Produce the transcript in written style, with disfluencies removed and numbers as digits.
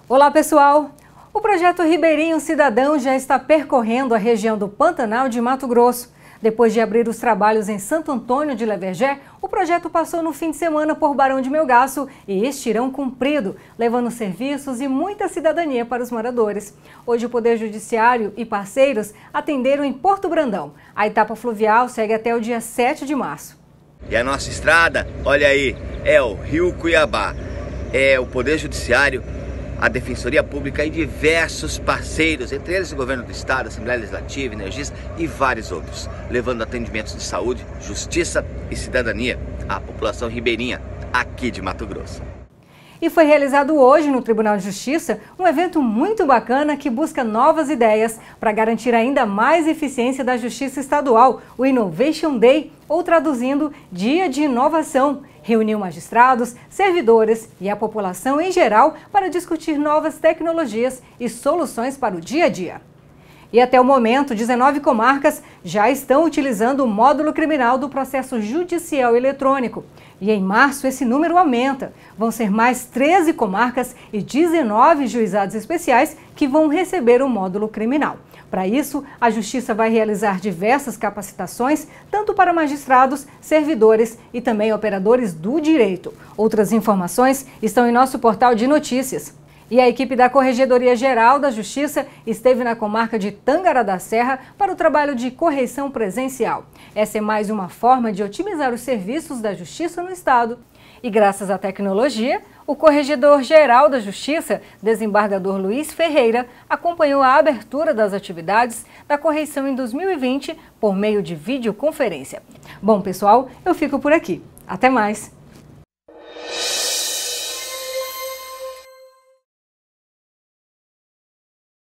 Olá, pessoal! O projeto Ribeirinho Cidadão já está percorrendo a região do Pantanal de Mato Grosso. Depois de abrir os trabalhos em Santo Antônio de Levergé, o projeto passou no fim de semana por Barão de Melgaço e estirão cumprido, levando serviços e muita cidadania para os moradores. Hoje o Poder Judiciário e parceiros atenderam em Porto Brandão. A etapa fluvial segue até o dia 7 de março. E a nossa estrada, olha aí, é o Rio Cuiabá. É o Poder Judiciário, a Defensoria Pública e diversos parceiros, entre eles o Governo do Estado, Assembleia Legislativa, Energisa e vários outros, levando atendimentos de saúde, justiça e cidadania à população ribeirinha aqui de Mato Grosso. E foi realizado hoje no Tribunal de Justiça um evento muito bacana que busca novas ideias para garantir ainda mais eficiência da Justiça Estadual, o Innovation Day, ou traduzindo, Dia de Inovação. Reuniu magistrados, servidores e a população em geral para discutir novas tecnologias e soluções para o dia a dia. E até o momento, 19 comarcas já estão utilizando o módulo criminal do processo judicial eletrônico. E em março esse número aumenta. Vão ser mais 13 comarcas e 19 juizados especiais que vão receber o módulo criminal. Para isso, a Justiça vai realizar diversas capacitações, tanto para magistrados, servidores e também operadores do direito. Outras informações estão em nosso portal de notícias. E a equipe da Corregedoria Geral da Justiça esteve na comarca de Tangará da Serra para o trabalho de correição presencial. Essa é mais uma forma de otimizar os serviços da Justiça no Estado. E graças à tecnologia, o Corregedor-Geral da Justiça, desembargador Luiz Ferreira, acompanhou a abertura das atividades da correição em 2020 por meio de videoconferência. Bom, pessoal, eu fico por aqui. Até mais!